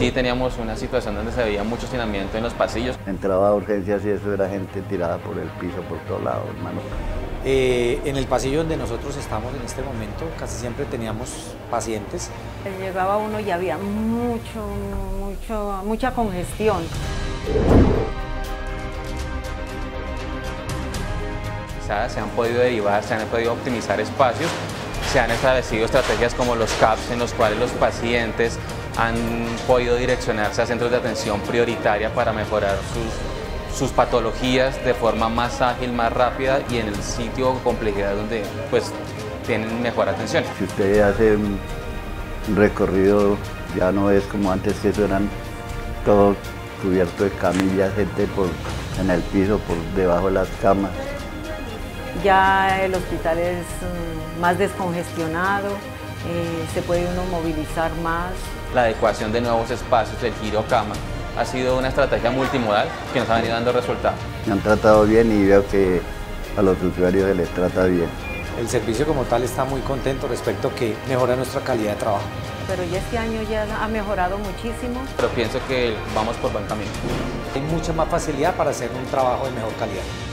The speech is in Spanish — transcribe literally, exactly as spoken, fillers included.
sí teníamos una situación donde se veía mucho hacinamiento en los pasillos. Entraba a urgencias y eso era gente tirada por el piso, por todos lados, hermano. Eh, en el pasillo donde nosotros estamos en este momento, casi siempre teníamos pacientes. Llegaba uno y había mucho, mucho, mucha congestión. Se han podido derivar, se han podido optimizar espacios, se han establecido estrategias como los C A Ps en los cuales los pacientes han podido direccionarse a centros de atención prioritaria para mejorar sus, sus patologías de forma más ágil, más rápida y en el sitio o complejidad donde pues, tienen mejor atención. Si usted hace un recorrido, ya no es como antes, que eso eran todo cubierto de camillas, gente por, en el piso, por debajo de las camas. Ya el hospital es um, más descongestionado, eh, se puede uno movilizar más. La adecuación de nuevos espacios, del giro cama, ha sido una estrategia multimodal que nos ha venido dando resultados. Me han tratado bien y veo que a los usuarios se les trata bien. El servicio como tal está muy contento respecto a que mejora nuestra calidad de trabajo. Pero ya este año ya ha mejorado muchísimo. Pero pienso que vamos por buen camino. Hay mucha más facilidad para hacer un trabajo de mejor calidad.